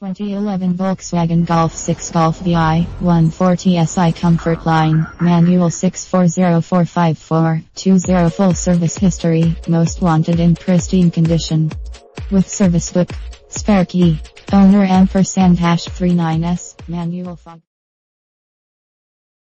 2011 Volkswagen Golf 6 Golf VI 140 SI Comfort Line, Manual 64045420 Full service history, most wanted in pristine condition. With service book, spare key, owner #39S, manual fog.